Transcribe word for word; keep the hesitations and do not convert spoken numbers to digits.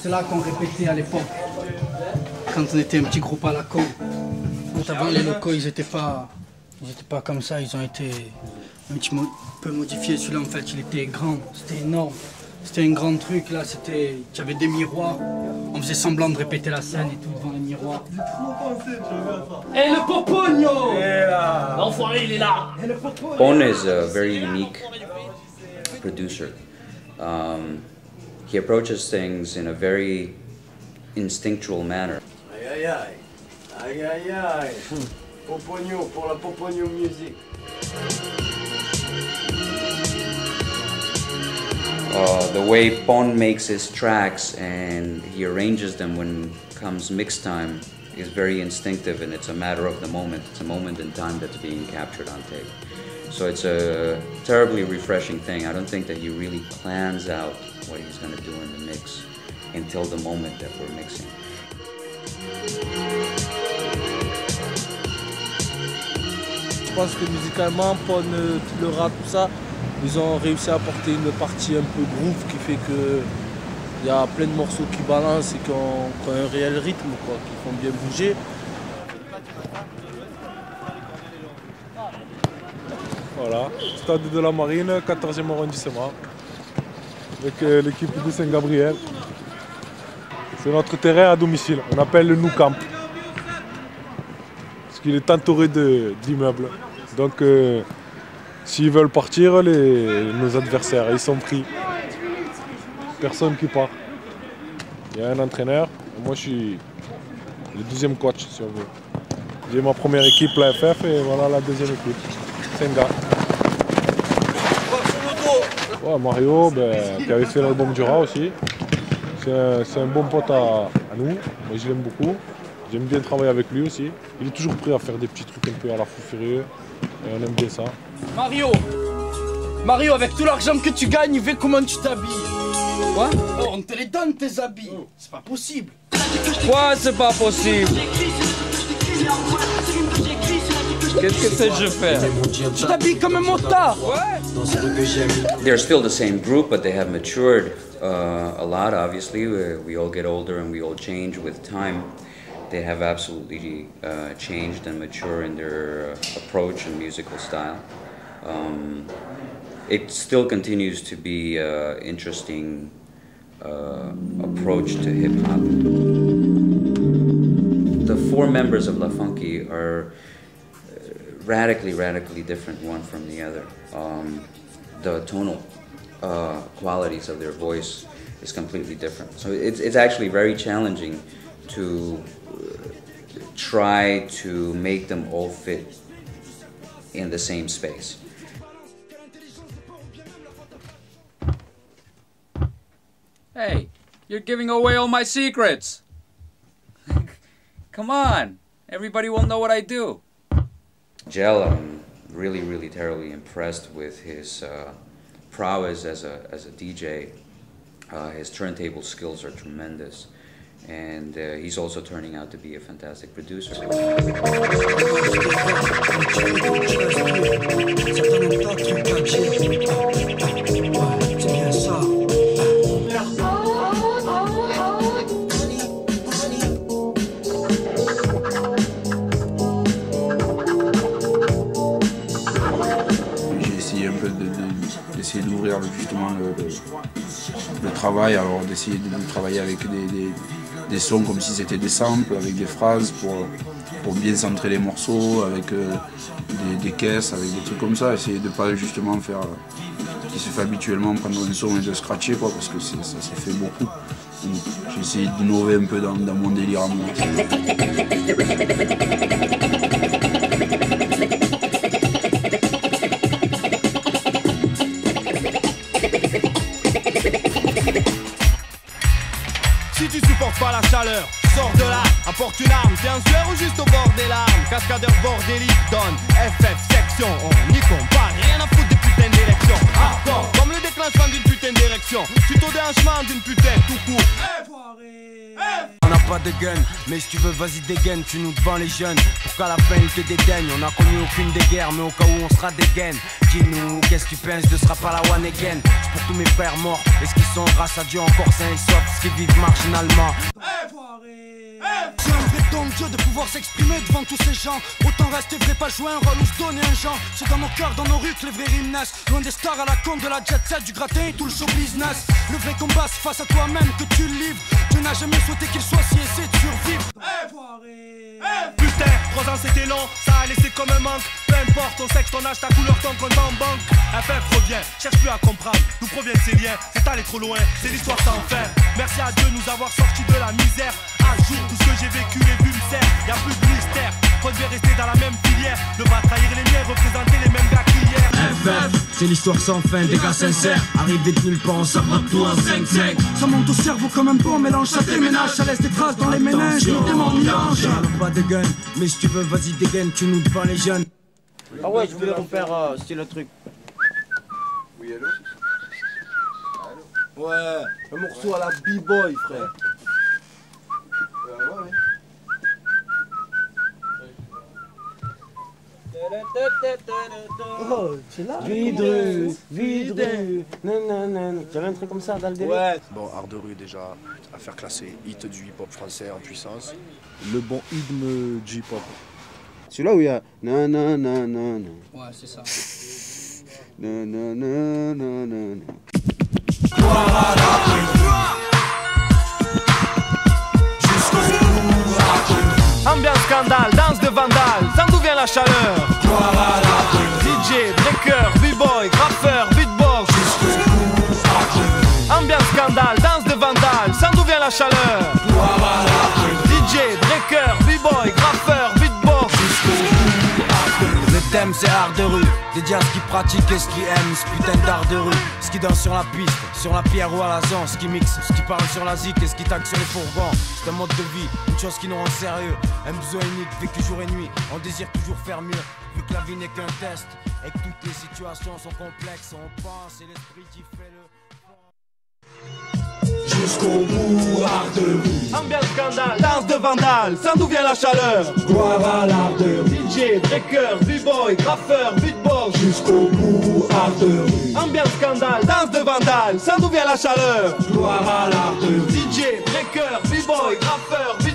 C'est là qu'on répétait à l'époque, quand on était un petit groupe à la con. Avant les locaux, ils n'étaient pas, ils étaient pas comme ça, ils ont été un petit peu modifiés. Celui-là en fait, il était grand, c'était énorme. C'était un grand truc, là, c'était, il y avait des miroirs. On faisait semblant de répéter la scène et tout devant les miroirs. Et le Popogno! L'enfoiré, il est là! Pon is a very unique producer. Um, he approaches things in a very instinctual manner. Aïe aïe aïe, aïe aïe aïe, Popogno pour la Popogno Music. Uh, the way Pon makes his tracks and he arranges them when comes mix time is very instinctive, and it's a matter of the moment. It's a moment in time that's being captured on tape. So it's a terribly refreshing thing. I don't think that he really plans out what he's going to do in the mix until the moment that we're mixing. Je pense que musicalement, Pon, le rap, tout ça, ils ont réussi à apporter une partie un peu groove qui fait que il y a plein de morceaux qui balancent et qui ont, qui ont un réel rythme, quoi, qui font bien bouger. Voilà, stade de la Marine, quatorzième arrondissement, avec euh, l'équipe de Saint-Gabriel. C'est notre terrain à domicile, on appelle le Nou Camp, parce qu'il est entouré d'immeubles. Donc, euh, s'ils veulent partir, les, nos adversaires, ils sont pris. Personne qui part. Il y a un entraîneur, et moi je suis le deuxième coach si on veut. J'ai ma première équipe, la F F, et voilà la deuxième équipe. C'est un gars. Ouais, Mario, ben, qui avait fait l'album du Rat aussi. C'est un, un bon pote à, à nous, moi je l'aime beaucoup. J'aime bien travailler avec lui aussi. Il est toujours prêt à faire des petits trucs un peu à la fou furieux. Et on aime bien ça. Mario, Mario, avec tout l'argent que tu gagnes, vu comment tu t'habilles. Quoi? Oh, on te les donne tes habits. C'est pas possible. Quoi, c'est pas possible? Qu'est-ce que c'est que je fais? Tu t'habilles comme un motard. They're still the same group, but they have matured uh, a lot, obviously. We, we all get older and we all change with time. They have absolutely uh, changed and matured in their uh, approach and musical style. Um, it still continues to be an uh, interesting uh, approach to hip-hop. The four members of La Funky are radically, radically different one from the other. Um, the tonal uh, qualities of their voice is completely different. So it's, it's actually very challenging to try to make them all fit in the same space. Hey, you're giving away all my secrets. Come on, everybody will know what I do. Gel, I'm really, really terribly impressed with his uh, prowess as a, as a D J. Uh, his turntable skills are tremendous. And uh, he's also turning out to be a fantastic producer. J'ai essayé un peu de, de, d'essayer d'ouvrir justement le, le, le travail, alors d'essayer de, de travailler avec des, des des sons comme si c'était des samples, avec des phrases pour, pour bien centrer les morceaux, avec euh, des, des caisses, avec des trucs comme ça, essayer de ne pas justement faire ce qui se fait habituellement, prendre un son et de scratcher, quoi, parce que ça s'est fait beaucoup. J'ai essayé d'innover un peu dans, dans mon délire à moi. Si tu supportes pas la chaleur, sors de là, apporte une arme, t'es un sueur ou juste au bord des larmes. Cascadeur bordélique donne F F section, on n'y compte pas, rien à foutre des putains d'élections. Hardcore, comme le déclenchement d'une putain d'érection, tuto déhanchement d'une putain tout court. F, on n'a pas de gun, mais si tu veux vas-y dégaine, tu nous devant les jeunes, pour qu'à la fin ils te dédaignent. On n'a connu aucune des guerres, mais au cas où on sera des gaines. Dis-nous, qu'est-ce que tu penses, ne sera pas la one again. C'est pour tous mes frères morts, et ce qui sont grâce à Dieu encore sains et saufs, ce qui vivent marginalement. C'est un vrai don de Dieu de pouvoir s'exprimer devant tous ces gens. Autant rester vrai, pas jouer un rôle ou se donner un genre. C'est dans nos cœurs, dans nos rues que les vrais rimes naissent. Loin des stars à la con, de la jet set, du gratin et tout le show business. Le vrai combat c'est face à toi-même que tu le livres. Dieu n'a jamais souhaité qu'il soit si essaie de survivre. Putain, trois ans c'était long, ça a laissé comme un manque. Peu importe ton sexe, ton âge, ta couleur, ton compte en banque. F F revient, cherche plus à comprendre d'où proviennent ces liens, c'est allé trop loin, c'est l'histoire sans fin. Merci à Dieu de nous avoir sortis de la misère. Un jour, tout ce que j'ai vécu et vu me sert, y'a plus de mystère. Faut devait rester dans la même filière, ne pas trahir les miens, représenter les mêmes gars qu'hier. F F, c'est l'histoire sans fin, des gars sincères. Arrivé de nulle part, on s'apprend tout en cinq cinq. Ça monte au cerveau comme un bon mélange, ça déménage, ça laisse des traces dans les méninges. Nous démons mélange. Pas de gun, mais si tu veux vas-y dégaine, tu nous devant les jeunes. Ah ouais, je voulais refaire euh, style le truc. Oui, allô? Ouais, un morceau à la B-boy, frère. Euh, ouais, ouais. Oh, c'est là. Vidru, vidru, nanana. Tu avais un truc comme ça dans le délire? Ouais. Bon, art de rue déjà, à faire classer, hit du hip-hop français en puissance. Le bon hymne du hip-hop. Celui-là où il y a nanana nanana. Ouais, c'est ça. Nanana nanana. Ambiance scandale, danse de vandale, sans d'où vient la chaleur. D J, breaker, b-boy, graffeur, beatbox. Ambiance scandale, danse de vandale, sans d'où vient la chaleur. D J, breaker, b-boy, graffeur, beatbox. Le thème c'est art de rue, dédié à ce qui pratique et ce qui aime ce putain d'art de rue. Ce qui danse sur la piste, sur la pierre ou à la zone, ce qui mixe, ce qui parle sur la zik et ce qui tague sur les fourgons. C'est un mode de vie, une chose qui nous rend sérieux. Un besoin unique, vécu jour et nuit, on désire toujours faire mieux. Vu que la vie n'est qu'un test, et que toutes les situations sont complexes, on pense et l'esprit qui fait le... Jusqu'au bout, art de rue. Ambiance scandale, danse de vandale, sans d'où vient la chaleur. Gloire à l'art de rue. D J, breaker, b-boy, graffeur, beatbox. Jusqu'au bout, art de rue. Ambiance scandale, danse de vandale, sans d'où vient la chaleur. Gloire à l'art de rue. D J, breaker, b-boy, graffeur, beatbox.